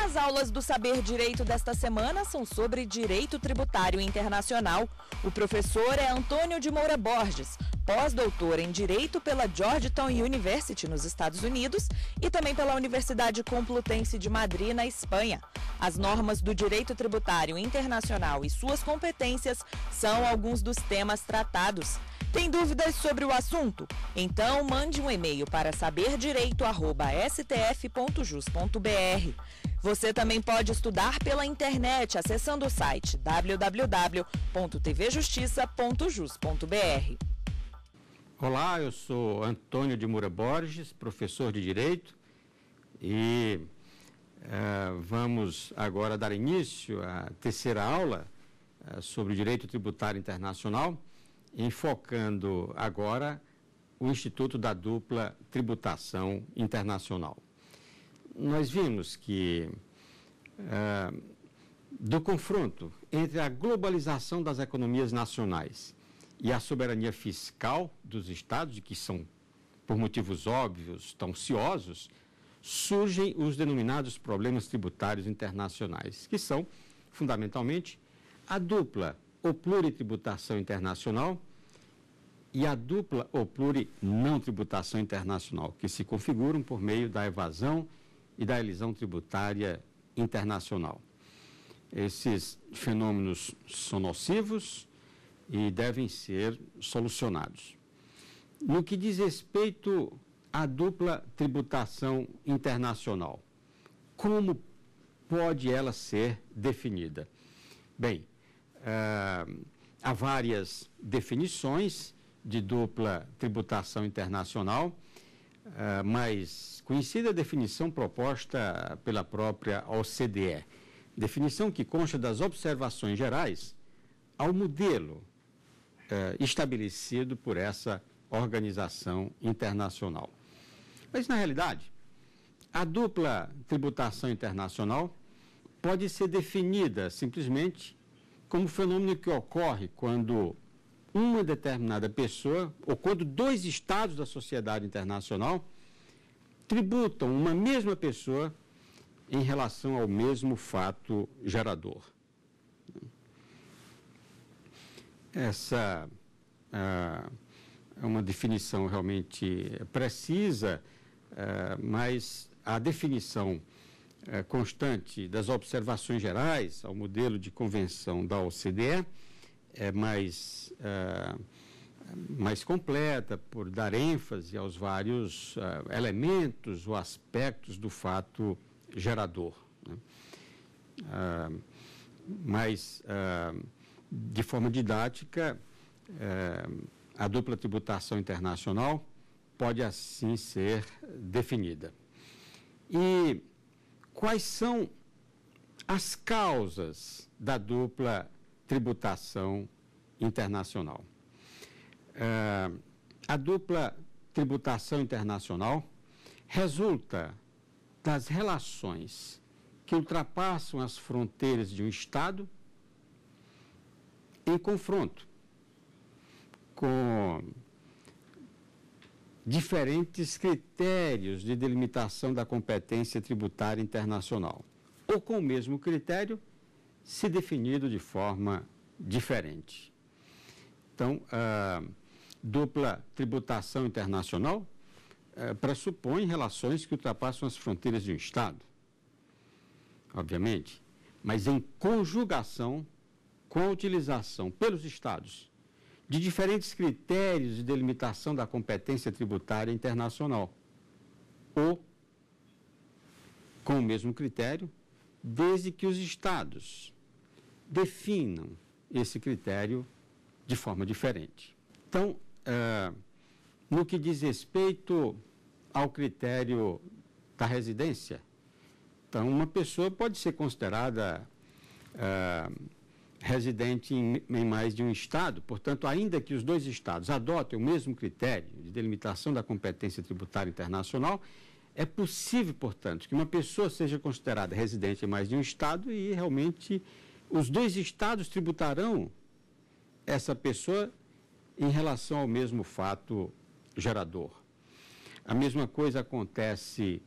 As aulas do Saber Direito desta semana são sobre direito tributário internacional. O professor é Antônio de Moura Borges, pós-doutor em Direito pela Georgetown University, nos Estados Unidos, e também pela Universidade Complutense de Madrid, na Espanha. As normas do direito tributário internacional e suas competências são alguns dos temas tratados. Tem dúvidas sobre o assunto? Então mande um e-mail para saberdireito@stf.jus.br. Você também pode estudar pela internet acessando o site www.tvjustiça.jus.br. Olá, eu sou Antônio de Moura Borges, professor de Direito, e vamos agora dar início à terceira aula sobre o Direito Tributário Internacional, enfocando agora o Instituto da Dupla Tributação Internacional. Nós vimos que do confronto entre a globalização das economias nacionais e a soberania fiscal dos Estados, que são, por motivos óbvios, tão ciosos, surgem os denominados problemas tributários internacionais, que são, fundamentalmente, a dupla ou pluritributação internacional e a dupla ou plurinão tributação internacional, que se configuram por meio da evasão e da elisão tributária internacional. Esses fenômenos são nocivos e devem ser solucionados. No que diz respeito à dupla tributação internacional, como pode ela ser definida? Bem, há várias definições de dupla tributação internacional, mas conhecida a definição proposta pela própria OCDE, definição que consta das observações gerais ao modelo estabelecido por essa organização internacional. Mas, na realidade, a dupla tributação internacional pode ser definida simplesmente como fenômeno que ocorre quando uma determinada pessoa, ou quando dois estados da sociedade internacional tributam uma mesma pessoa em relação ao mesmo fato gerador. Essa é uma definição realmente precisa, mas a definição constante das observações gerais ao modelo de convenção da OCDE é mais completa, por dar ênfase aos vários elementos ou aspectos do fato gerador, né? Mas, de forma didática, a dupla tributação internacional pode assim ser definida. E quais são as causas da dupla tributação internacional? A dupla tributação internacional resulta das relações que ultrapassam as fronteiras de um Estado em confronto com diferentes critérios de delimitação da competência tributária internacional, ou com o mesmo critério, se definido de forma diferente. Então, a dupla tributação internacional pressupõe relações que ultrapassam as fronteiras de um Estado, obviamente, mas em conjugação com a utilização pelos Estados de diferentes critérios de delimitação da competência tributária internacional, ou com o mesmo critério, desde que os Estados definam esse critério de forma diferente. Então, no que diz respeito ao critério da residência, então uma pessoa pode ser considerada residente em mais de um Estado, portanto, ainda que os dois Estados adotem o mesmo critério de delimitação da competência tributária internacional, é possível, portanto, que uma pessoa seja considerada residente em mais de um Estado e realmente os dois Estados tributarão essa pessoa em relação ao mesmo fato gerador. A mesma coisa acontece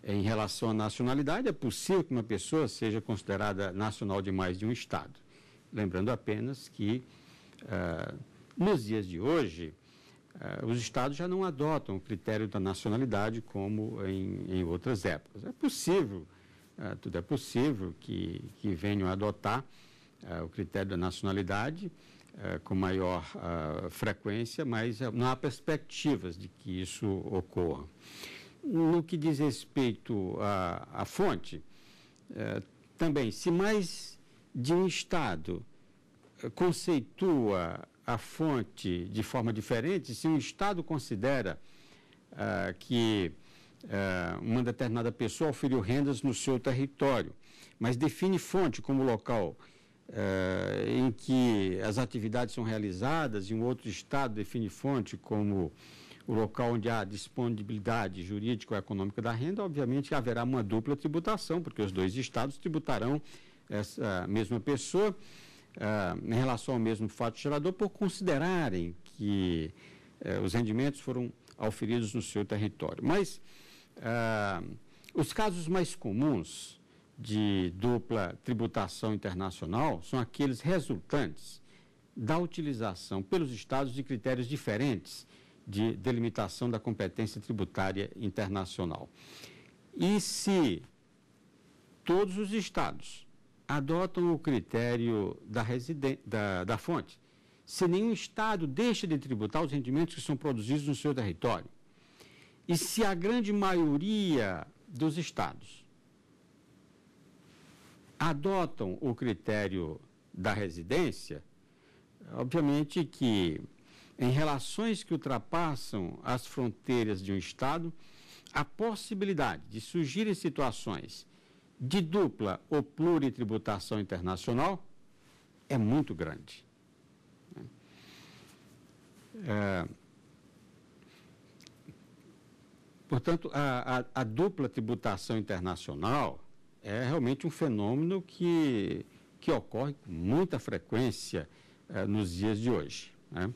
em relação à nacionalidade, é possível que uma pessoa seja considerada nacional de mais de um Estado. Lembrando apenas que, nos dias de hoje, os Estados já não adotam o critério da nacionalidade como em outras épocas. É possível, tudo é possível que venham a adotar o critério da nacionalidade com maior frequência, mas não há perspectivas de que isso ocorra. No que diz respeito à fonte, também, se mais de um Estado conceitua a fonte de forma diferente, se um Estado considera que uma determinada pessoa oferiu rendas no seu território, mas define fonte como local em que as atividades são realizadas, e um outro Estado define fonte como o local onde há disponibilidade jurídica ou econômica da renda, obviamente haverá uma dupla tributação, porque os dois Estados tributarão essa mesma pessoa em relação ao mesmo fato gerador, por considerarem que os rendimentos foram auferidos no seu território. Mas os casos mais comuns de dupla tributação internacional são aqueles resultantes da utilização pelos Estados de critérios diferentes de delimitação da competência tributária internacional. E se todos os Estados adotam o critério da fonte, se nenhum Estado deixa de tributar os rendimentos que são produzidos no seu território, e se a grande maioria dos Estados adotam o critério da residência, obviamente que em relações que ultrapassam as fronteiras de um Estado, a possibilidade de surgirem situações de dupla ou pluritributação internacional é muito grande. Portanto, a dupla tributação internacional é realmente um fenômeno que ocorre com muita frequência nos dias de hoje, né?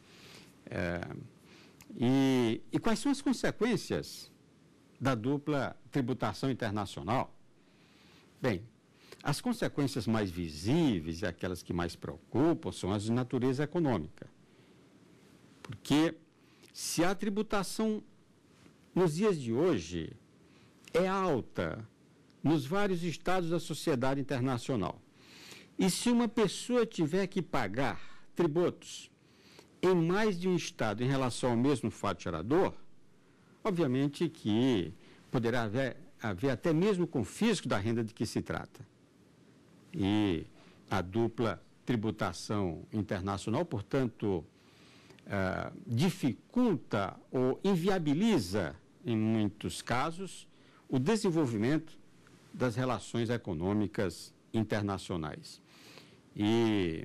E quais são as consequências da dupla tributação internacional? Bem, as consequências mais visíveis e aquelas que mais preocupam são as de natureza econômica. Porque se a tributação nos dias de hoje é alta nos vários estados da sociedade internacional, e se uma pessoa tiver que pagar tributos em mais de um estado em relação ao mesmo fato gerador, obviamente que poderá haver até mesmo confisco da renda de que se trata. E a dupla tributação internacional, portanto, dificulta ou inviabiliza, em muitos casos, o desenvolvimento das relações econômicas internacionais. E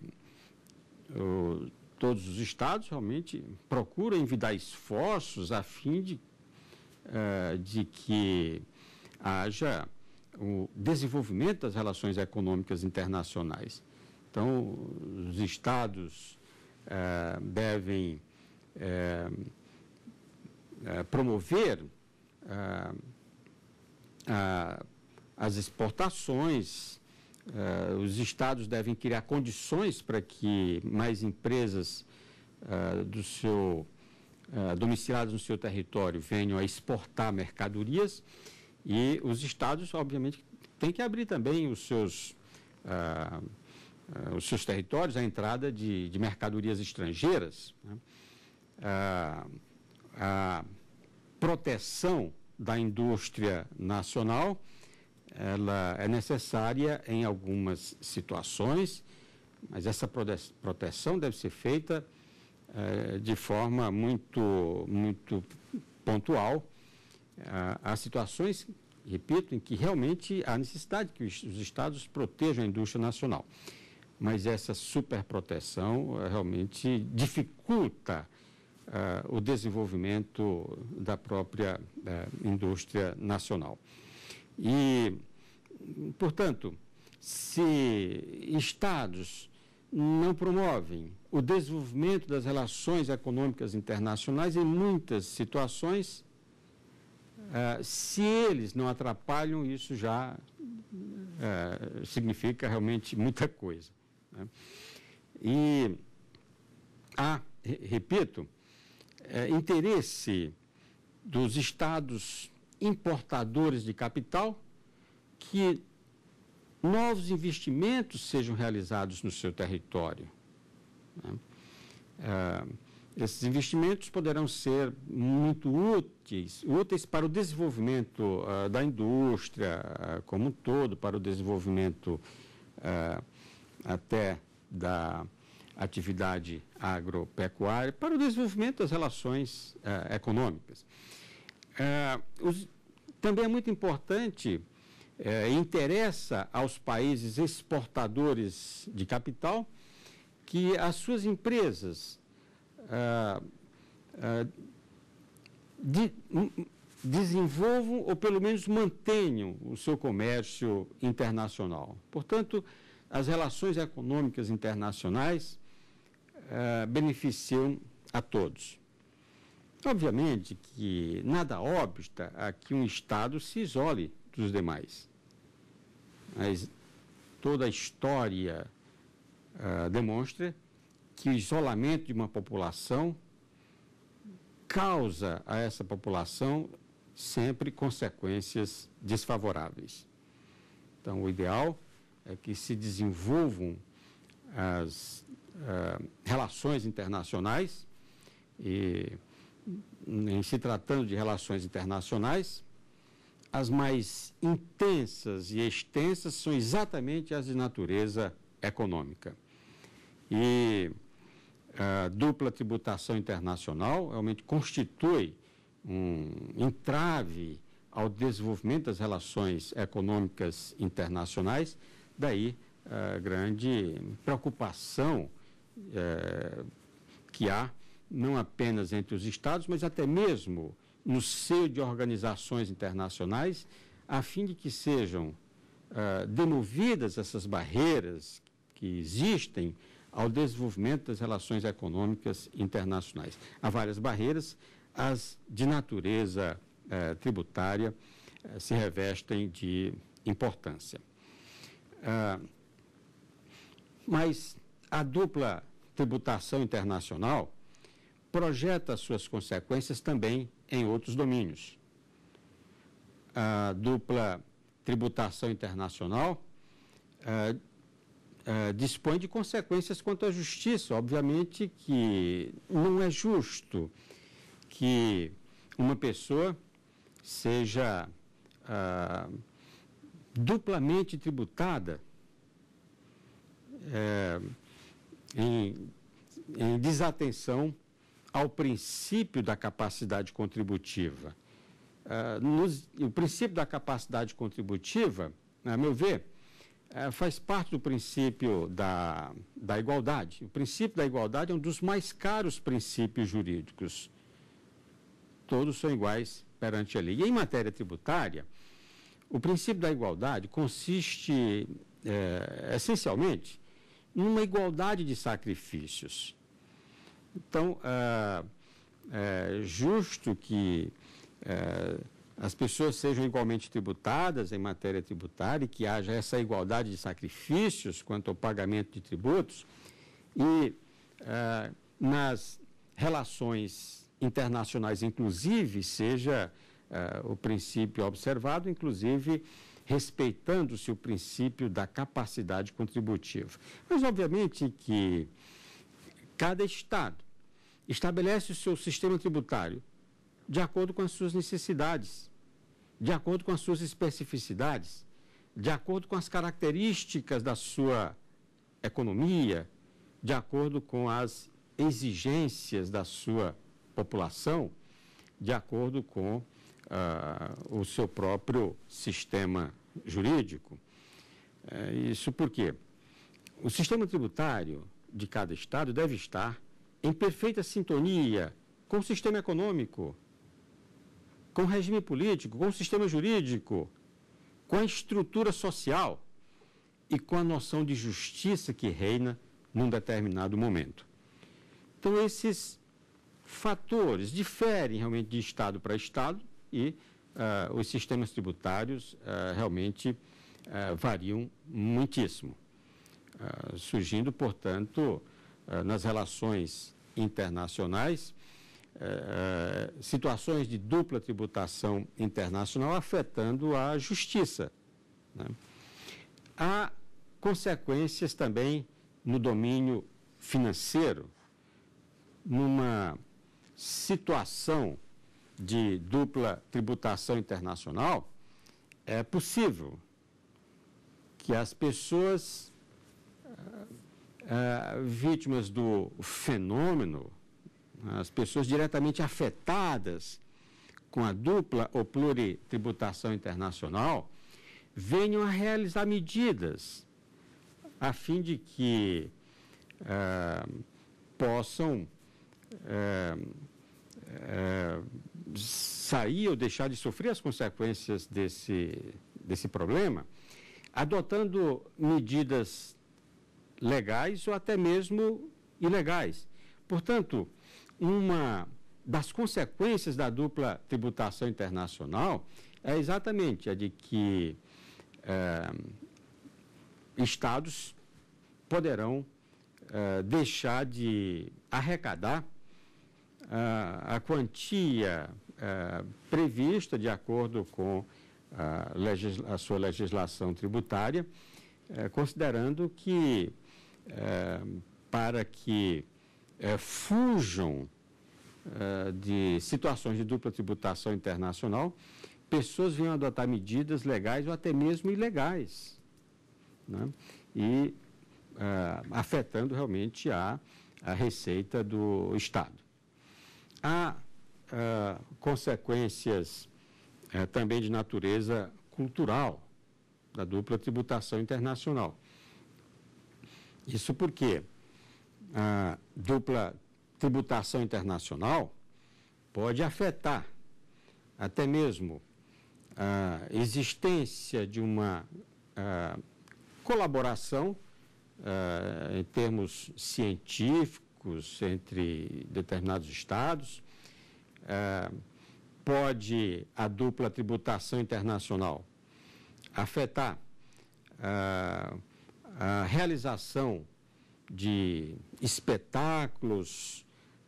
todos os estados realmente procuram envidar esforços a fim de que haja o desenvolvimento das relações econômicas internacionais. Então, os estados devem promover as exportações. Os estados devem criar condições para que mais empresas domiciliadas no seu território venham a exportar mercadorias, e os estados, obviamente, têm que abrir também os seus territórios à entrada de mercadorias estrangeiras, né? A proteção da indústria nacional, ela é necessária em algumas situações, mas essa proteção deve ser feita de forma muito pontual. Há situações, repito, em que realmente há necessidade que os estados protejam a indústria nacional, mas essa superproteção realmente dificulta o desenvolvimento da própria indústria nacional. E, portanto, se estados não promovem o desenvolvimento das relações econômicas internacionais, em muitas situações Se eles não atrapalham, isso já significa realmente muita coisa, né? E há, repito, interesse dos estados importadores de capital que novos investimentos sejam realizados no seu território, né? Esses investimentos poderão ser muito úteis para o desenvolvimento da indústria como um todo, para o desenvolvimento até da atividade agropecuária, para o desenvolvimento das relações econômicas. Também é muito importante, interessa aos países exportadores de capital que as suas empresas desenvolvam ou pelo menos mantenham o seu comércio internacional. Portanto, as relações econômicas internacionais beneficiam a todos. Obviamente que nada obsta a que um Estado se isole dos demais. Mas toda a história demonstra que o isolamento de uma população causa a essa população sempre consequências desfavoráveis. Então, o ideal é que se desenvolvam as relações internacionais e, em se tratando de relações internacionais, as mais intensas e extensas são exatamente as de natureza econômica. E a dupla tributação internacional realmente constitui um entrave ao desenvolvimento das relações econômicas internacionais, daí a grande preocupação que há, não apenas entre os Estados, mas até mesmo no seio de organizações internacionais, a fim de que sejam demovidas essas barreiras que existem ao desenvolvimento das relações econômicas internacionais. Há várias barreiras, as de natureza tributária se revestem de importância. Mas a dupla tributação internacional projeta suas consequências também em outros domínios. A dupla tributação internacional dispõe de consequências quanto à justiça. Obviamente que não é justo que uma pessoa seja duplamente tributada em desatenção ao princípio da capacidade contributiva. O princípio da capacidade contributiva, a meu ver, faz parte do princípio da igualdade. O princípio da igualdade é um dos mais caros princípios jurídicos. Todos são iguais perante a lei. E em matéria tributária, o princípio da igualdade consiste, essencialmente, numa igualdade de sacrifícios. Então, é justo que as pessoas sejam igualmente tributadas em matéria tributária e que haja essa igualdade de sacrifícios quanto ao pagamento de tributos e nas relações internacionais, inclusive, seja o princípio observado, inclusive respeitando-se o princípio da capacidade contributiva. Mas, obviamente, que cada Estado estabelece o seu sistema tributário de acordo com as suas necessidades, de acordo com as suas especificidades, de acordo com as características da sua economia, de acordo com as exigências da sua população, de acordo com o seu próprio sistema jurídico. Isso porque o sistema tributário de cada Estado deve estar em perfeita sintonia com o sistema econômico, com o regime político, com o sistema jurídico, com a estrutura social e com a noção de justiça que reina num determinado momento. Então, esses fatores diferem realmente de Estado para Estado e os sistemas tributários realmente variam muitíssimo, surgindo, portanto, nas relações internacionais, situações de dupla tributação internacional afetando a justiça, né? Há consequências também no domínio financeiro, numa situação de dupla tributação internacional. É possível que as pessoas vítimas do fenômeno, as pessoas diretamente afetadas com a dupla ou pluritributação internacional, venham a realizar medidas a fim de que possam sair ou deixar de sofrer as consequências desse problema, adotando medidas legais ou até mesmo ilegais. Portanto, uma das consequências da dupla tributação internacional é exatamente a de que estados poderão deixar de arrecadar a quantia prevista de acordo com a sua legislação tributária, considerando que para que fujam de situações de dupla tributação internacional, pessoas venham adotar medidas legais ou até mesmo ilegais, né? E afetando realmente a receita do Estado. Há consequências também de natureza cultural da dupla tributação internacional. Isso porque a dupla tributação internacional pode afetar até mesmo a existência de uma colaboração em termos científicos entre determinados estados. Pode a dupla tributação internacional afetar a realização de espetáculos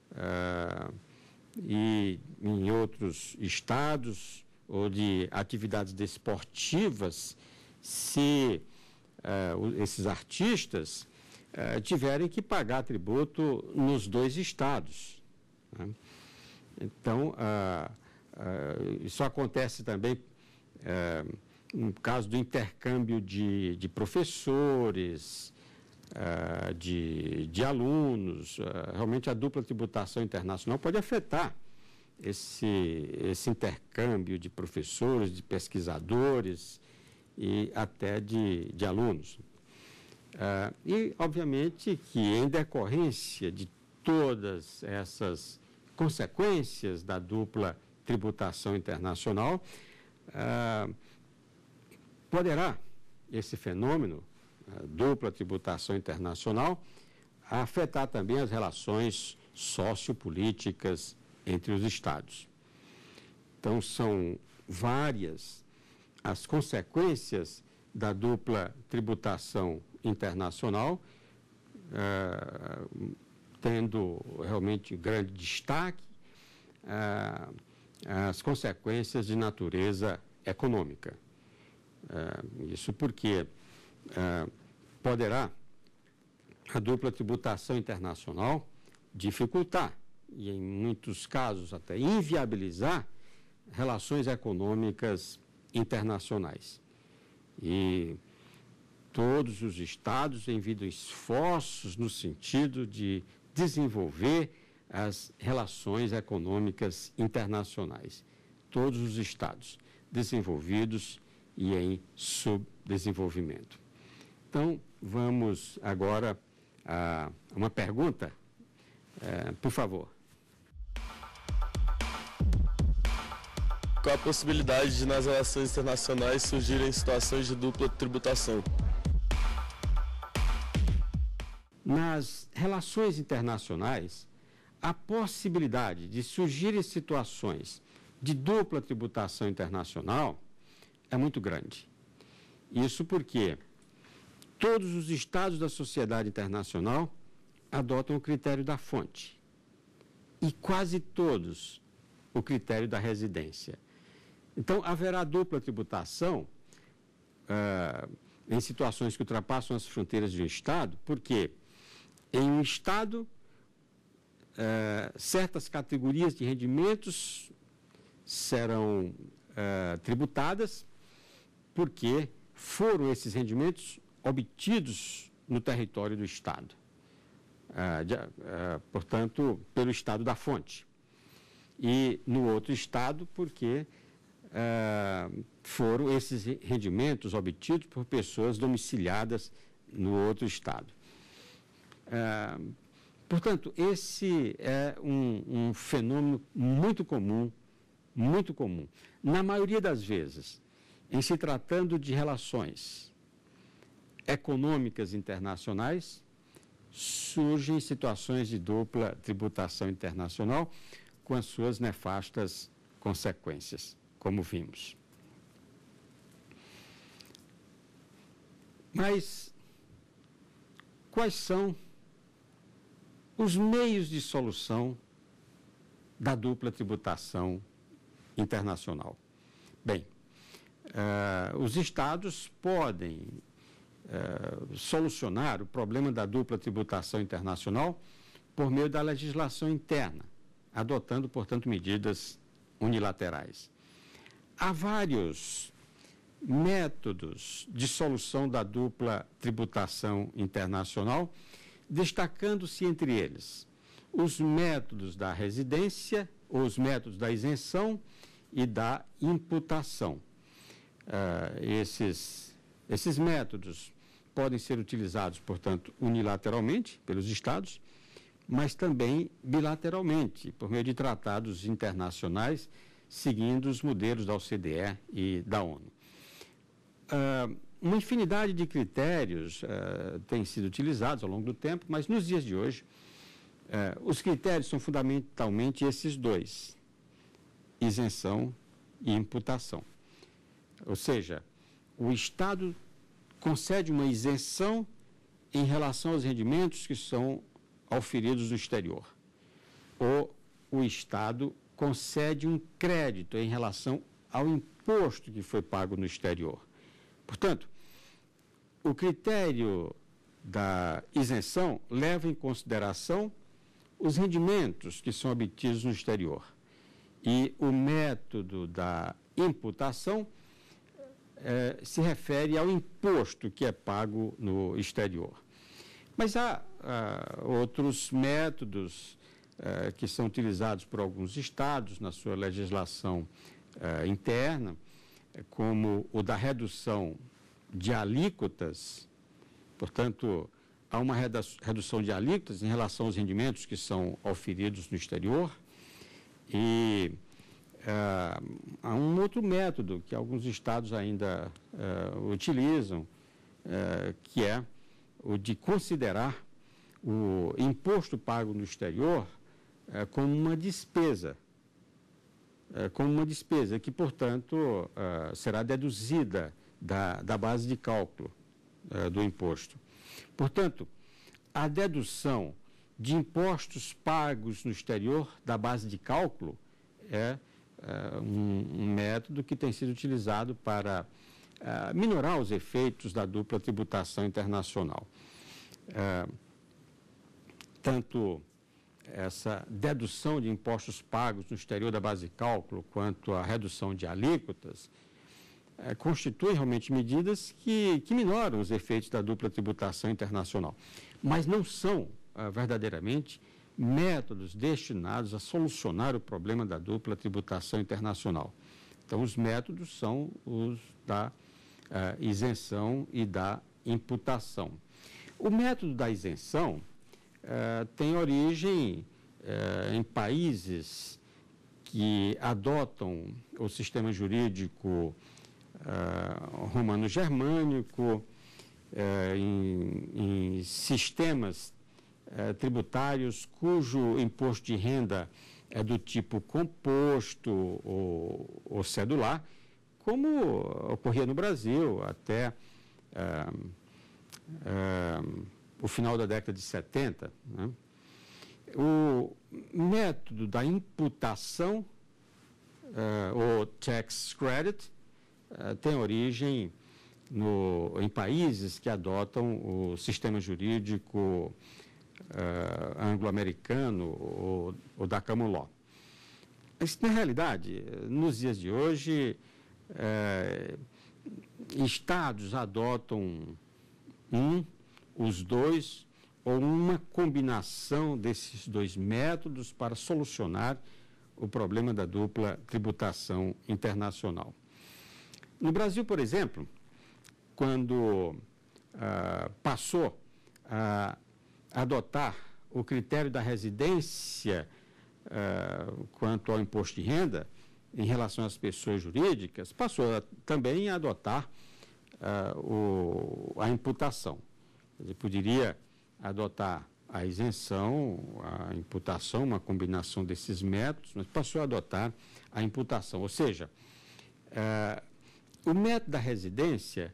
e em outros estados, ou de atividades desportivas, se esses artistas tiverem que pagar tributo nos dois estados, né? Então, isso acontece também no caso do intercâmbio de professores, de alunos. Realmente a dupla tributação internacional pode afetar esse intercâmbio de professores, de pesquisadores e até de alunos. E, obviamente, que em decorrência de todas essas consequências da dupla tributação internacional, poderá esse fenômeno, dupla tributação internacional, afetar também as relações sociopolíticas entre os estados. Então, são várias as consequências da dupla tributação internacional, tendo realmente grande destaque as consequências de natureza econômica. Isso porque poderá a dupla tributação internacional dificultar e, em muitos casos, até inviabilizar relações econômicas internacionais. E todos os estados envidam esforços no sentido de desenvolver as relações econômicas internacionais. Todos os estados desenvolvidos e em subdesenvolvimento. Então, vamos agora a uma pergunta. Por favor. Qual a possibilidade de, nas relações internacionais, surgirem situações de dupla tributação? Nas relações internacionais, a possibilidade de surgirem situações de dupla tributação internacional é muito grande. Isso porque todos os estados da sociedade internacional adotam o critério da fonte e quase todos o critério da residência. Então, haverá dupla tributação em situações que ultrapassam as fronteiras de um estado, porque em um estado certas categorias de rendimentos serão tributadas porque foram esses rendimentos obtidos no território do estado, portanto, pelo estado da fonte. E no outro estado, porque foram esses rendimentos obtidos por pessoas domiciliadas no outro estado. Portanto, esse é um fenômeno muito comum, muito comum. Na maioria das vezes, em se tratando de relações econômicas internacionais, surgem situações de dupla tributação internacional com as suas nefastas consequências, como vimos. Mas quais são os meios de solução da dupla tributação internacional? Bem, os estados podem solucionar o problema da dupla tributação internacional por meio da legislação interna, adotando, portanto, medidas unilaterais. Há vários métodos de solução da dupla tributação internacional, destacando-se entre eles os métodos da residência, os métodos da isenção e da imputação. Esses métodos podem ser utilizados, portanto, unilateralmente pelos estados, mas também bilateralmente, por meio de tratados internacionais, seguindo os modelos da OCDE e da ONU. Uma infinidade de critérios têm sido utilizados ao longo do tempo, mas nos dias de hoje, os critérios são fundamentalmente esses dois: isenção e imputação. Ou seja, o Estado concede uma isenção em relação aos rendimentos que são auferidos no exterior, ou o Estado concede um crédito em relação ao imposto que foi pago no exterior. Portanto, o critério da isenção leva em consideração os rendimentos que são obtidos no exterior. E o método da imputação se refere ao imposto que é pago no exterior. Mas há outros métodos que são utilizados por alguns estados na sua legislação interna, como o da redução de alíquotas. Portanto, há uma redução de alíquotas em relação aos rendimentos que são auferidos no exterior. E há um outro método que alguns estados ainda utilizam, que é o de considerar o imposto pago no exterior como uma despesa, que, portanto, será deduzida da base de cálculo do imposto. Portanto, a dedução de impostos pagos no exterior da base de cálculo é um método que tem sido utilizado para minorar os efeitos da dupla tributação internacional. Tanto essa dedução de impostos pagos no exterior da base de cálculo quanto a redução de alíquotas constituem realmente medidas que minoram os efeitos da dupla tributação internacional, mas não são verdadeiramente métodos destinados a solucionar o problema da dupla tributação internacional. Então, os métodos são os da isenção e da imputação. O método da isenção tem origem em países que adotam o sistema jurídico romano-germânico, em sistemas tributários cujo imposto de renda é do tipo composto ou cedular, como ocorria no Brasil até o final da década de 70, né? O método da imputação, ou tax credit, tem origem em países que adotam o sistema jurídico anglo-americano ou da common law. Mas, na realidade, nos dias de hoje, estados adotam os dois ou uma combinação desses dois métodos para solucionar o problema da dupla tributação internacional. No Brasil, por exemplo, quando passou a adotar o critério da residência quanto ao imposto de renda em relação às pessoas jurídicas, passou também a adotar a imputação. Quer dizer, poderia adotar a isenção, a imputação, uma combinação desses métodos, mas passou a adotar a imputação. Ou seja, o método da residência,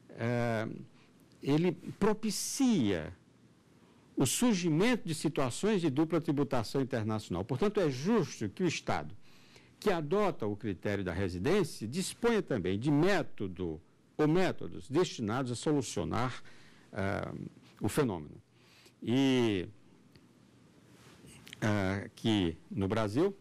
ele propicia o surgimento de situações de dupla tributação internacional. Portanto, é justo que o Estado, que adota o critério da residência, disponha também de método ou métodos destinados a solucionar o fenômeno. E que no Brasil,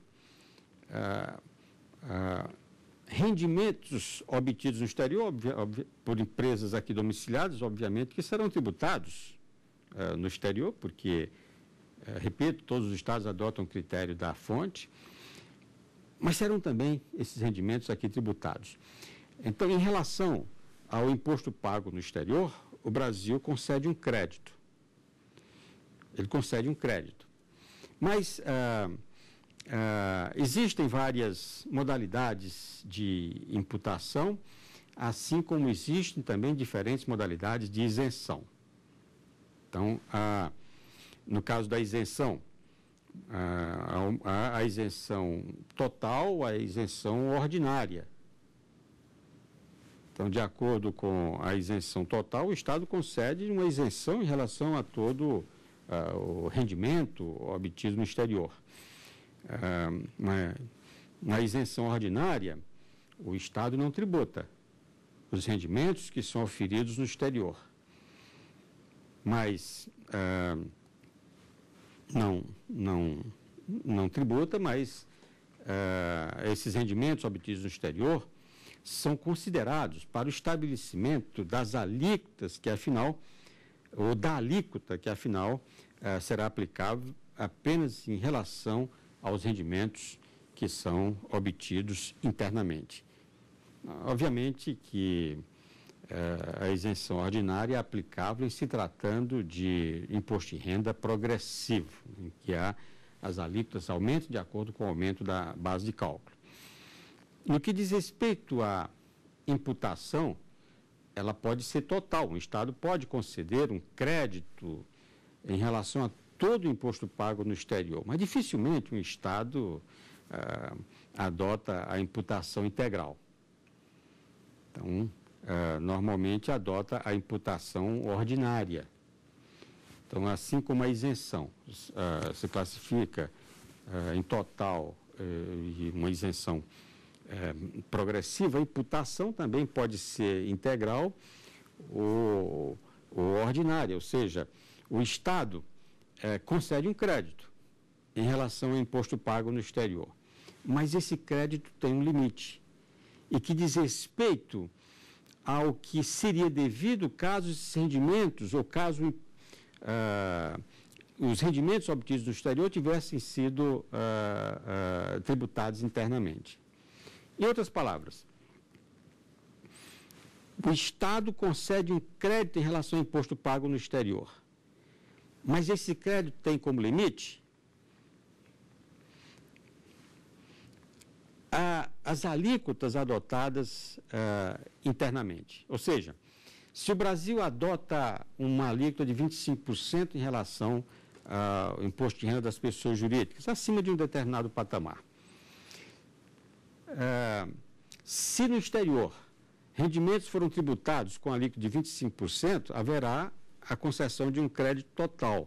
rendimentos obtidos no exterior, por empresas aqui domiciliadas, obviamente, que serão tributados no exterior, porque, repito, todos os estados adotam o critério da fonte, mas serão também esses rendimentos aqui tributados. Então, em relação ao imposto pago no exterior, o Brasil concede um crédito. Ele concede um crédito. Mas existem várias modalidades de imputação, assim como existem também diferentes modalidades de isenção. Então, no caso da isenção, a isenção total, a isenção ordinária. Então, de acordo com a isenção total, o Estado concede uma isenção em relação a todo o rendimento obtido no exterior. Na isenção ordinária, o Estado não tributa os rendimentos que são oferidos no exterior. Mas não tributa, mas esses rendimentos obtidos no exterior são considerados para o estabelecimento das alíquotas que, afinal, ou da alíquota que, afinal, será aplicável apenas em relação aos rendimentos que são obtidos internamente. Obviamente que a isenção ordinária é aplicável em se tratando de imposto de renda progressivo, em que as alíquotas aumentam de acordo com o aumento da base de cálculo. No que diz respeito à imputação, ela pode ser total. O Estado pode conceder um crédito em relação a todo o imposto pago no exterior, mas dificilmente um Estado adota a imputação integral. Então, normalmente adota a imputação ordinária. Então, assim como a isenção se classifica em total uma isenção progressiva, a imputação também pode ser integral ou ordinária, ou seja, o Estado concede um crédito em relação ao imposto pago no exterior, mas esse crédito tem um limite e que diz respeito ao que seria devido caso esses rendimentos ou caso os rendimentos obtidos no exterior tivessem sido tributados internamente. Em outras palavras, o Estado concede um crédito em relação ao imposto pago no exterior, mas esse crédito tem como limite as alíquotas adotadas internamente. Ou seja, se o Brasil adota uma alíquota de 25% em relação o imposto de renda das pessoas jurídicas, acima de um determinado patamar. Se no exterior rendimentos foram tributados com alíquota de 25%, haverá a concessão de um crédito total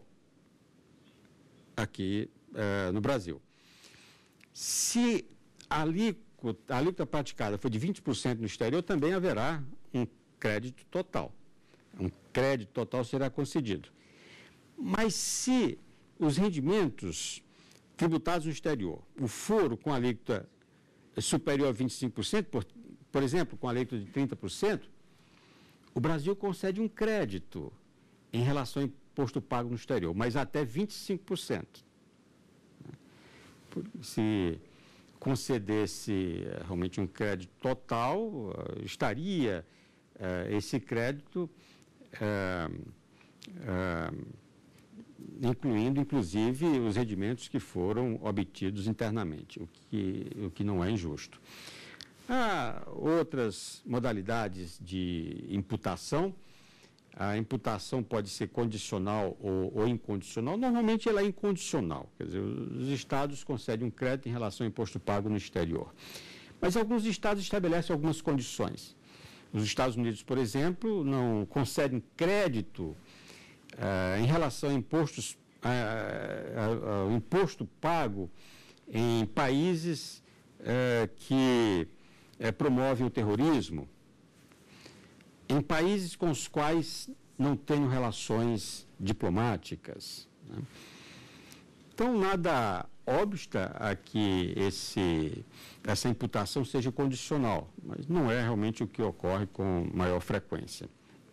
aqui no Brasil. Se a alíquota praticada for de 20% no exterior, também haverá um crédito total. Um crédito total será concedido. Mas se os rendimentos tributados no exterior, o foro com alíquota superior a 25%, por exemplo, com alíquota de 30%, o Brasil concede um crédito em relação ao imposto pago no exterior, mas até 25%. Se concedesse realmente um crédito total, estaria esse crédito incluindo, inclusive, os rendimentos que foram obtidos internamente, o que não é injusto. Há outras modalidades de imputação. A imputação pode ser condicional ou incondicional. Normalmente ela é incondicional, quer dizer, os estados concedem um crédito em relação ao imposto pago no exterior. Mas alguns estados estabelecem algumas condições. Os Estados Unidos, por exemplo, não concedem crédito em relação a impostos, ao imposto pago em países que promovem o terrorismo, em países com os quais não tenho relações diplomáticas, né? Então, nada obsta a que essa imputação seja condicional, mas não é realmente o que ocorre com maior frequência.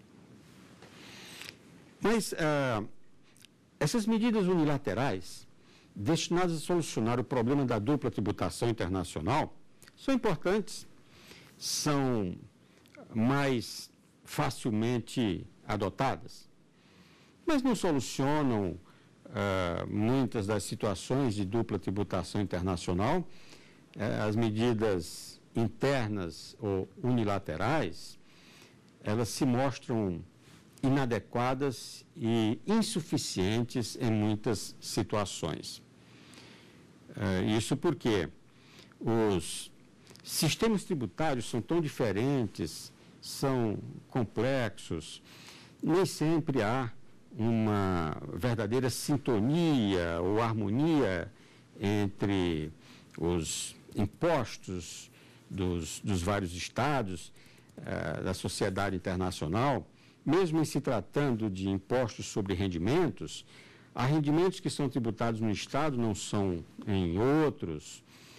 Mas essas medidas unilaterais, destinadas a solucionar o problema da dupla tributação internacional, são importantes, são mais facilmente adotadas, mas não solucionam muitas das situações de dupla tributação internacional. As medidas internas ou unilaterais, elas se mostram inadequadas e insuficientes em muitas situações. Isso porque os sistemas tributários são tão diferentes, são complexos, nem sempre há uma verdadeira sintonia ou harmonia entre os impostos dos vários estados, da sociedade internacional. Mesmo em se tratando de impostos sobre rendimentos, há rendimentos que são tributados no estado, não são em outros,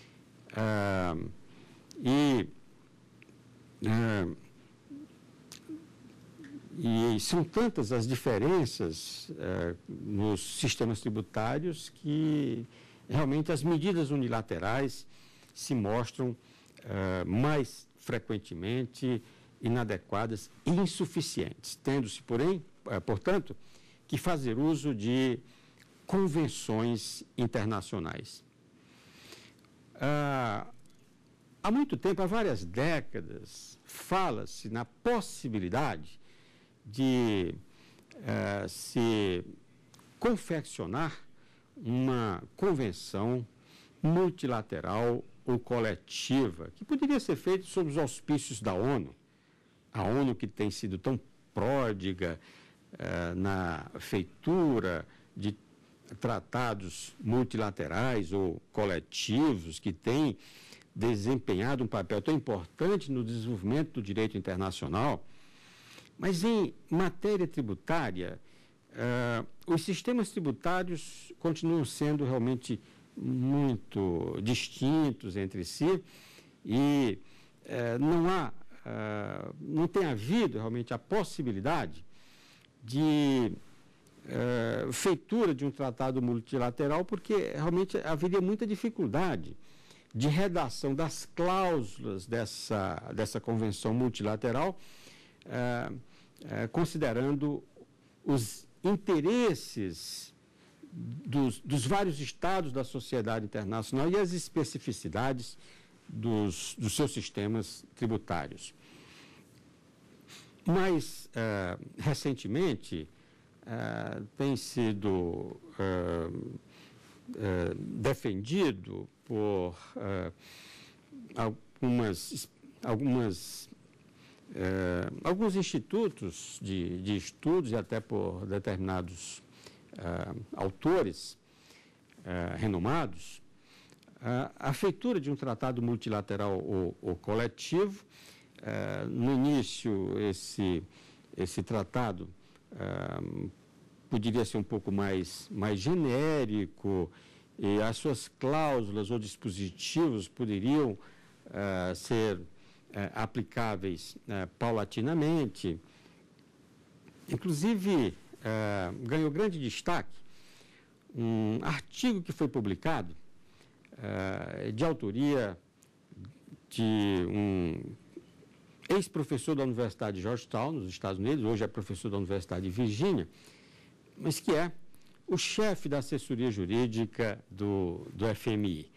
e são tantas as diferenças nos sistemas tributários que realmente as medidas unilaterais se mostram mais frequentemente inadequadas e insuficientes, tendo-se, porém, portanto, que fazer uso de convenções internacionais. Há muito tempo, há várias décadas, fala-se na possibilidade de se confeccionar uma convenção multilateral ou coletiva, que poderia ser feita sob os auspícios da ONU. A ONU, que tem sido tão pródiga na feitura de tratados multilaterais ou coletivos, que tem desempenhado um papel tão importante no desenvolvimento do direito internacional. Mas em matéria tributária, os sistemas tributários continuam sendo realmente muito distintos entre si e não tem havido realmente a possibilidade de feitura de um tratado multilateral, porque realmente haveria muita dificuldade de redação das cláusulas dessa convenção multilateral, considerando os interesses dos vários estados da sociedade internacional e as especificidades dos seus sistemas tributários. Mais recentemente, tem sido defendido por alguns institutos de estudos e até por determinados autores renomados, a feitura de um tratado multilateral ou coletivo. No início, esse tratado poderia ser um pouco mais genérico, e as suas cláusulas ou dispositivos poderiam ser aplicáveis paulatinamente. Inclusive, ganhou grande destaque um artigo que foi publicado de autoria de um ex-professor da Universidade de Georgetown, nos Estados Unidos, hoje é professor da Universidade de Virgínia, mas que é o chefe da assessoria jurídica do FMI.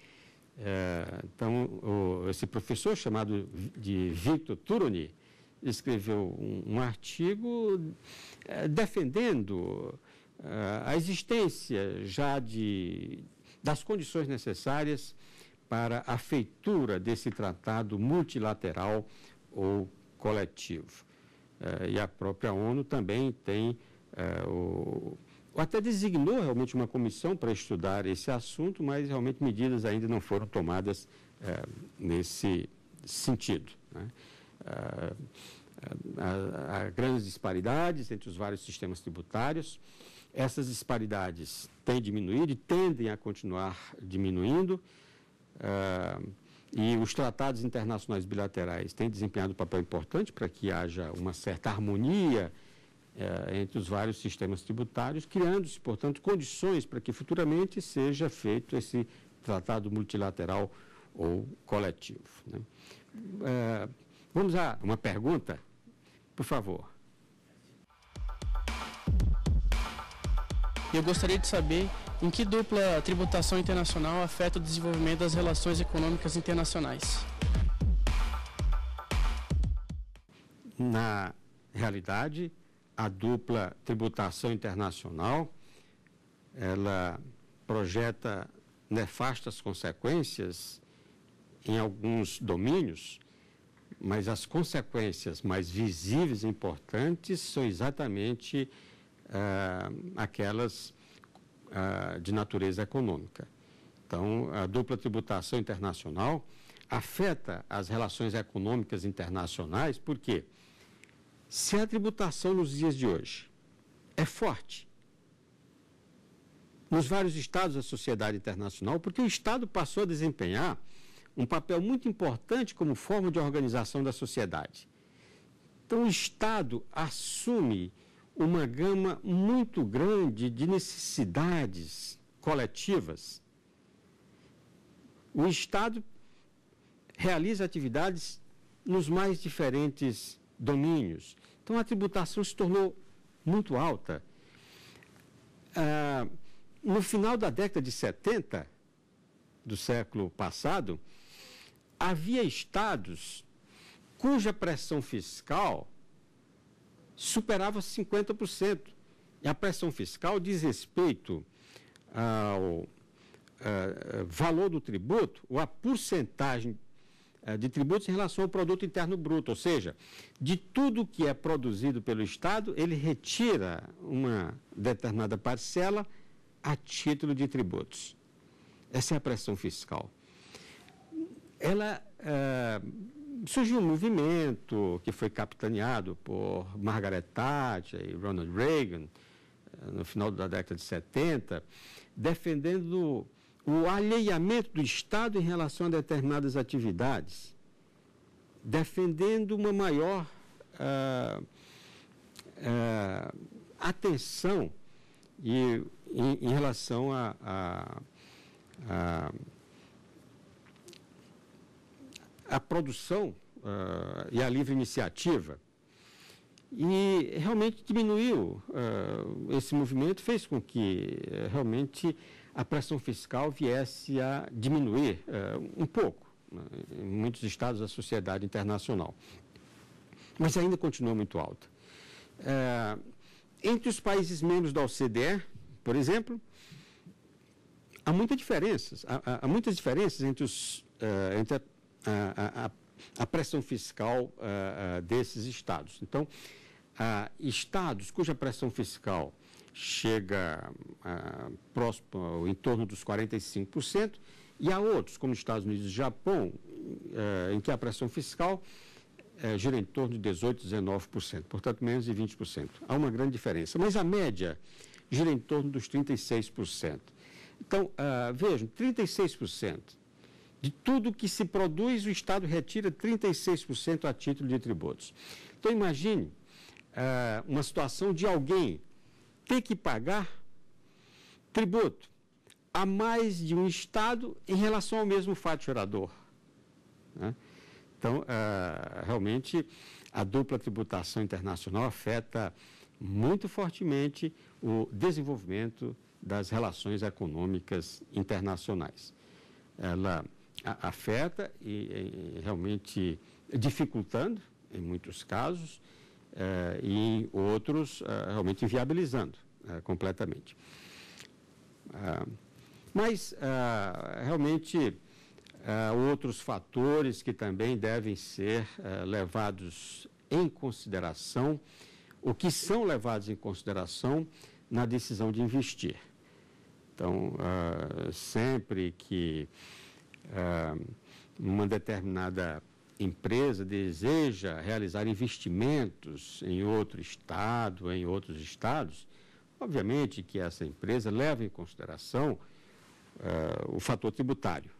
Então, esse professor, chamado de Victor Turoni, escreveu um artigo defendendo a existência já das condições necessárias para a feitura desse tratado multilateral ou coletivo. E a própria ONU também tem, ou até designou realmente uma comissão para estudar esse assunto, mas realmente medidas ainda não foram tomadas nesse sentido, né? Há grandes disparidades entre os vários sistemas tributários. Essas disparidades têm diminuído e tendem a continuar diminuindo. E os tratados internacionais bilaterais têm desempenhado um papel importante para que haja uma certa harmonia entre os vários sistemas tributários, criando-se, portanto, condições para que futuramente seja feito esse tratado multilateral ou coletivo, né? Vamos a uma pergunta, por favor. Eu gostaria de saber em que dupla tributação internacional afeta o desenvolvimento das relações econômicas internacionais. Na realidade, a dupla tributação internacional, ela projeta nefastas consequências em alguns domínios, mas as consequências mais visíveis e importantes são exatamente aquelas de natureza econômica. Então, a dupla tributação internacional afeta as relações econômicas internacionais, porque se a tributação nos dias de hoje é forte nos vários estados da sociedade internacional, porque o Estado passou a desempenhar um papel muito importante como forma de organização da sociedade. Então, o Estado assume uma gama muito grande de necessidades coletivas. O Estado realiza atividades nos mais diferentes domínios. Então, a tributação se tornou muito alta. No final da década de 70 do século passado, havia estados cuja pressão fiscal superava 50%. E a pressão fiscal diz respeito ao valor do tributo, ou a porcentagem de tributos em relação ao produto interno bruto, ou seja, de tudo que é produzido pelo Estado, ele retira uma determinada parcela a título de tributos. Essa é a pressão fiscal. Ela surgiu um movimento que foi capitaneado por Margaret Thatcher e Ronald Reagan, no final da década de 70, defendendo o alheamento do Estado em relação a determinadas atividades, defendendo uma maior atenção em relação à produção e à livre iniciativa. E realmente diminuiu esse movimento, fez com que realmente a pressão fiscal viesse a diminuir um pouco em muitos estados da sociedade internacional. Mas ainda continua muito alta. Entre os países membros da OCDE, por exemplo, há muitas diferenças entre a pressão fiscal desses estados. Então, estados cuja pressão fiscal chega próximo, em torno dos 45%, e há outros, como os Estados Unidos e Japão, em que a pressão fiscal gira em torno de 18%, 19%, portanto, menos de 20%. Há uma grande diferença, mas a média gira em torno dos 36%. Então, vejam, 36%. De tudo que se produz, o Estado retira 36% a título de tributos. Então, imagine uma situação de alguém ter que pagar tributo a mais de um Estado em relação ao mesmo fato gerador, né? Então, realmente, a dupla tributação internacional afeta muito fortemente o desenvolvimento das relações econômicas internacionais. Ela afeta e realmente dificultando, em muitos casos, e em outros, realmente inviabilizando completamente. Mas, realmente, outros fatores que também devem ser levados em consideração, o que são levados em consideração na decisão de investir. Então, sempre que uma determinada empresa deseja realizar investimentos em outro estado, em outros estados, obviamente que essa empresa leva em consideração o fator tributário.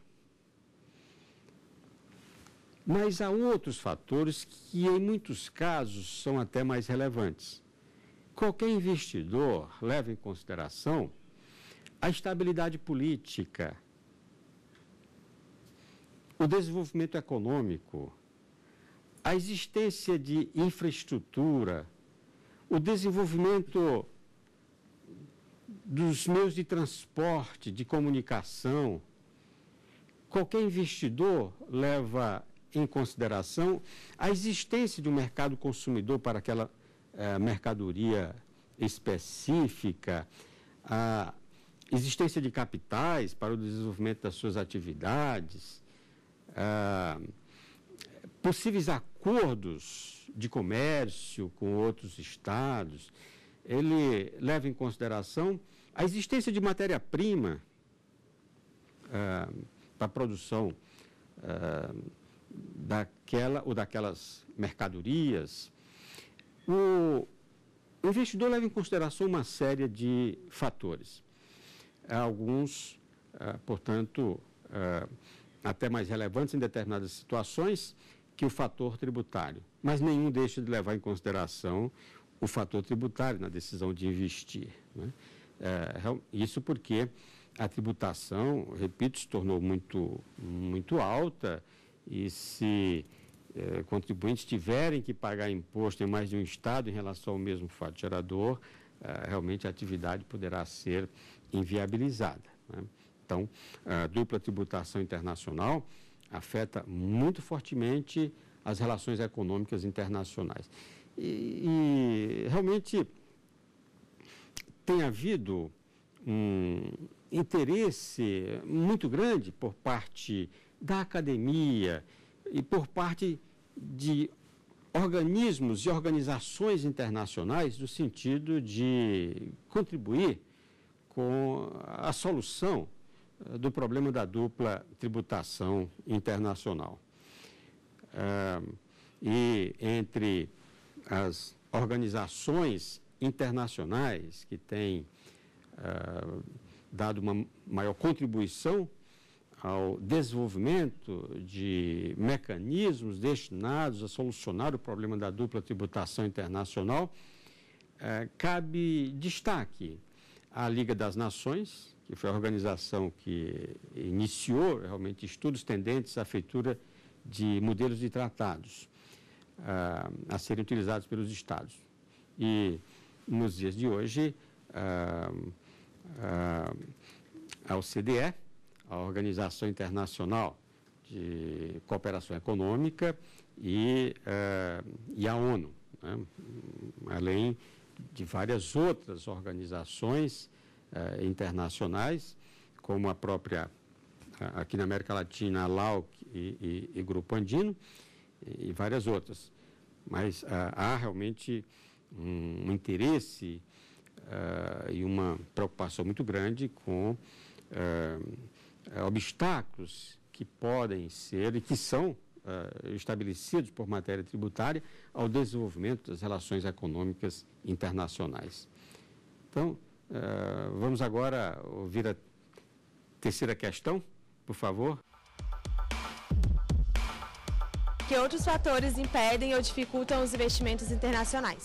Mas há outros fatores que, em muitos casos, são até mais relevantes. Qualquer investidor leva em consideração a estabilidade política, o desenvolvimento econômico, a existência de infraestrutura, o desenvolvimento dos meios de transporte, de comunicação. Qualquer investidor leva em consideração a existência de um mercado consumidor para aquela mercadoria específica, a existência de capitais para o desenvolvimento das suas atividades, possíveis acordos de comércio com outros estados. Ele leva em consideração a existência de matéria-prima para a produção daquela ou daquelas mercadorias. O investidor leva em consideração uma série de fatores. Alguns, portanto, até mais relevantes em determinadas situações que o fator tributário, mas nenhum deixa de levar em consideração o fator tributário na decisão de investir, né? Isso porque a tributação, repito, se tornou muito alta, e se contribuintes tiverem que pagar imposto em mais de um estado em relação ao mesmo fato gerador, realmente a atividade poderá ser inviabilizada, né? Então, a dupla tributação internacional afeta muito fortemente as relações econômicas internacionais. E realmente tem havido um interesse muito grande por parte da academia e por parte de organismos e organizações internacionais no sentido de contribuir com a solução do problema da dupla tributação internacional. E entre as organizações internacionais que têm dado uma maior contribuição ao desenvolvimento de mecanismos destinados a solucionar o problema da dupla tributação internacional, cabe destaque à Liga das Nações, que foi a organização que iniciou realmente estudos tendentes à feitura de modelos de tratados a serem utilizados pelos Estados. E, nos dias de hoje, a OCDE, a Organização Internacional de Cooperação Econômica, e a ONU, né? Além de várias outras organizações internacionais, como a própria, aqui na América Latina, a LAUC e Grupo Andino, e várias outras. Mas há realmente um interesse e uma preocupação muito grande com obstáculos que podem ser e que são estabelecidos por matéria tributária ao desenvolvimento das relações econômicas internacionais. Então, vamos agora ouvir a terceira questão, por favor. Que outros fatores impedem ou dificultam os investimentos internacionais?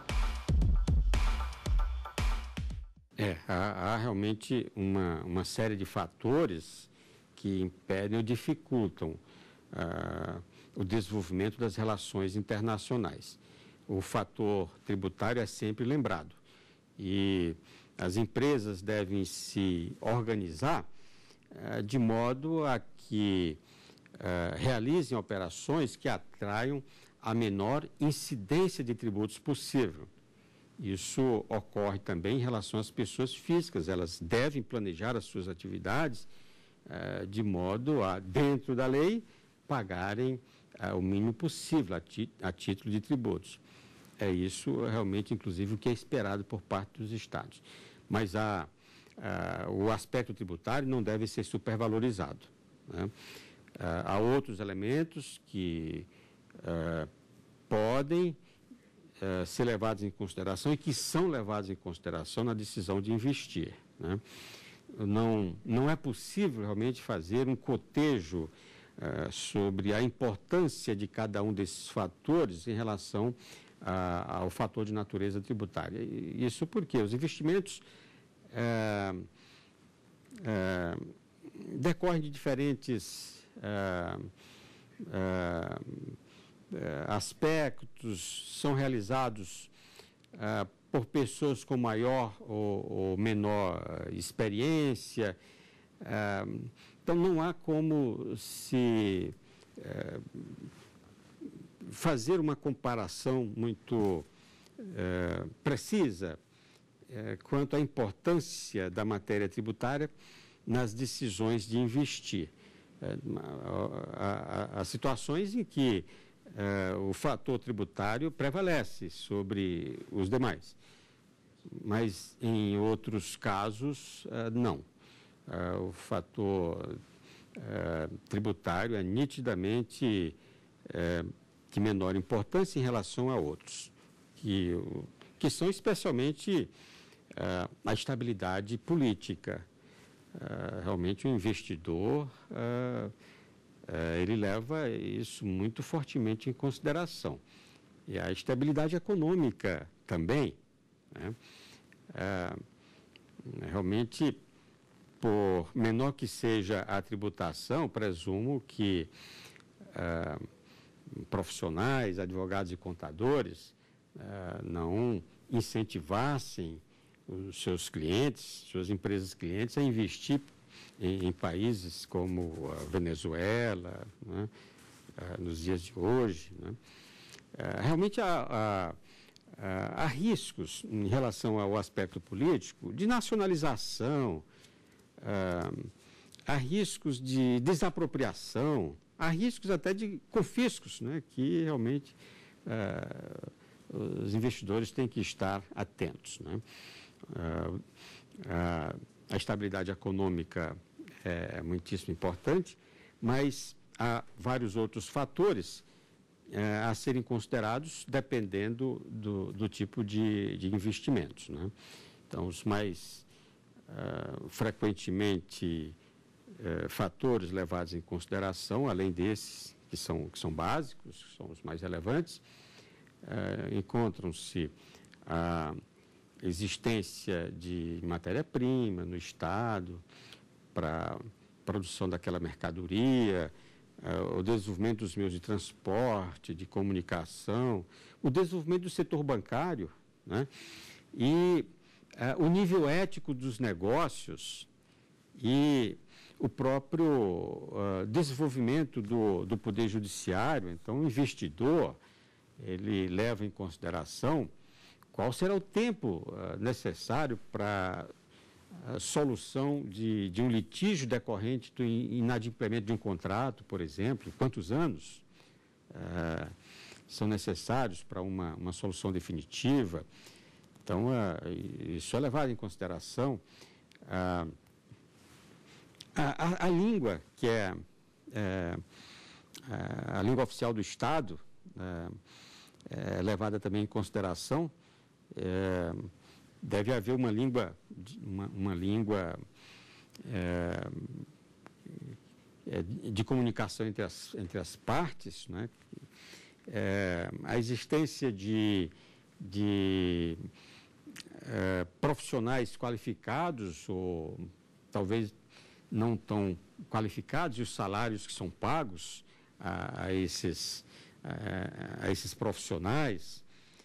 Há realmente uma série de fatores que impedem ou dificultam o desenvolvimento das relações internacionais. O fator tributário é sempre lembrado e as empresas devem se organizar de modo a que realizem operações que atraiam a menor incidência de tributos possível. Isso ocorre também em relação às pessoas físicas. Elas devem planejar as suas atividades de modo a, dentro da lei, pagarem o mínimo possível a título de tributos. É isso realmente, inclusive, o que é esperado por parte dos Estados. Mas o aspecto tributário não deve ser supervalorizado, né? Há outros elementos que podem ser levados em consideração e que são levados em consideração na decisão de investir, né? Não é possível realmente fazer um cotejo sobre a importância de cada um desses fatores em relação ao fator de natureza tributária. Isso porque os investimentos decorrem de diferentes aspectos, são realizados por pessoas com maior ou menor experiência. Então, não há como se fazer uma comparação muito precisa quanto à importância da matéria tributária nas decisões de investir. Há situações em que o fator tributário prevalece sobre os demais, mas em outros casos não. O fator tributário é nitidamente de menor importância em relação a outros, que são especialmente a estabilidade política. Realmente o investidor ele leva isso muito fortemente em consideração. E a estabilidade econômica também, né? Realmente, por menor que seja a tributação, presumo que profissionais, advogados e contadores não incentivassem os seus clientes, suas empresas clientes, a investir em países como a Venezuela, né, nos dias de hoje, né. Realmente há riscos em relação ao aspecto político de nacionalização, há riscos de desapropriação, há riscos até de confiscos, né, que realmente os investidores têm que estar atentos, né. A estabilidade econômica é muitíssimo importante, mas há vários outros fatores a serem considerados dependendo do tipo de investimentos, né? Então, os mais frequentemente fatores levados em consideração, além desses que são básicos, que são os mais relevantes, encontram-se a existência de matéria-prima no Estado para produção daquela mercadoria, o desenvolvimento dos meios de transporte, de comunicação, o desenvolvimento do setor bancário, né? E o nível ético dos negócios e o próprio desenvolvimento do poder judiciário. Então, o investidor, ele leva em consideração qual será o tempo necessário para a solução de um litígio decorrente do inadimplemento de um contrato, por exemplo, quantos anos são necessários para uma solução definitiva. Então, isso é levado em consideração. A língua, que é a língua oficial do Estado, é levada também em consideração. Deve haver uma língua de comunicação entre as partes, né? A existência de profissionais qualificados ou talvez não tão qualificados, e os salários que são pagos a esses profissionais,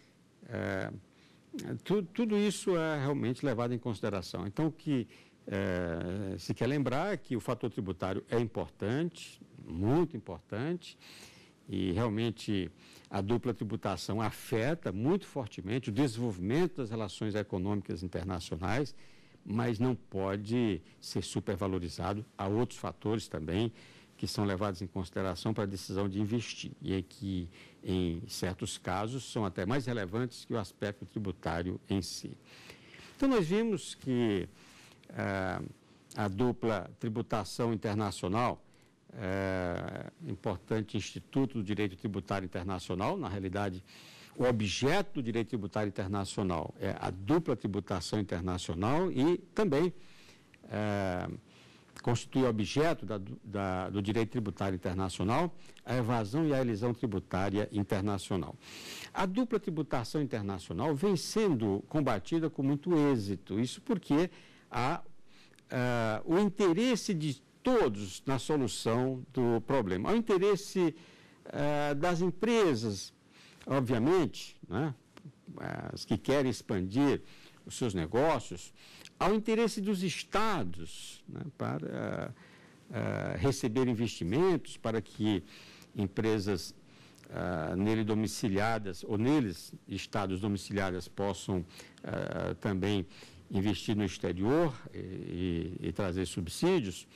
tudo isso é realmente levado em consideração. Então, o que se quer lembrar é que o fator tributário é importante, muito importante, e realmente a dupla tributação afeta muito fortemente o desenvolvimento das relações econômicas internacionais, mas não pode ser supervalorizado. Há outros fatores também que são levados em consideração para a decisão de investir, e que, em certos casos, são até mais relevantes que o aspecto tributário em si. Então, nós vimos que a dupla tributação internacional, importante instituto do direito tributário internacional, na realidade, o objeto do direito tributário internacional é a dupla tributação internacional e também constitui objeto do direito tributário internacional a evasão e a elisão tributária internacional. A dupla tributação internacional vem sendo combatida com muito êxito, isso porque há o interesse de todos na solução do problema. Há o interesse das empresas, obviamente, né, as que querem expandir os seus negócios, há o interesse dos estados, né, para receber investimentos, para que empresas nele domiciliadas, ou neles, estados domiciliadas, possam também investir no exterior e trazer subsídios.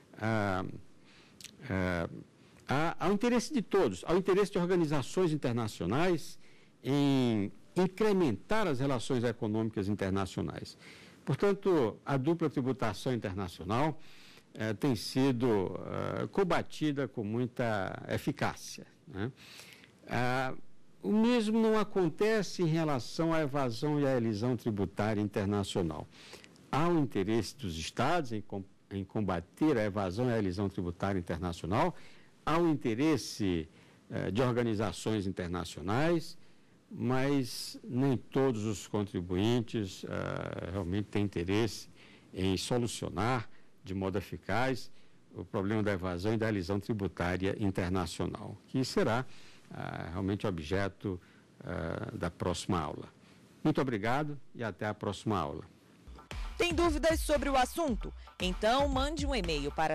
Há o interesse de todos, há o interesse de organizações internacionais em incrementar as relações econômicas internacionais. Portanto, a dupla tributação internacional tem sido combatida com muita eficácia, né? O mesmo não acontece em relação à evasão e à elisão tributária internacional. Há o interesse dos estados em combater a evasão e a elisão tributária internacional, há o interesse de organizações internacionais, mas nem todos os contribuintes realmente têm interesse em solucionar de modo eficaz o problema da evasão e da elisão tributária internacional, que será realmente objeto da próxima aula. Muito obrigado e até a próxima aula. Tem dúvidas sobre o assunto? Então mande um e-mail para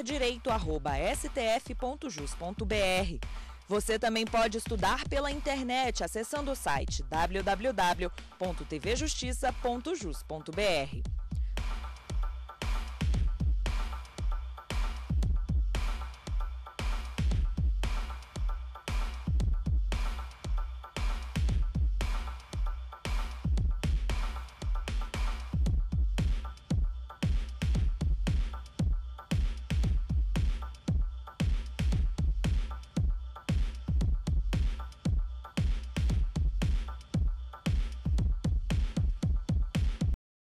saberdireito@stf.jus.br. Você também pode estudar pela internet acessando o site www.tvjustiça.jus.br.